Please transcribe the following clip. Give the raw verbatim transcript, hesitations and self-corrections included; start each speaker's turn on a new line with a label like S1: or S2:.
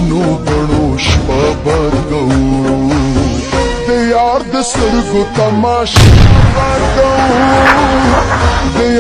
S1: ګڼو ګڼو شپه باد کوو د یار د سترګو تماشا باد کوو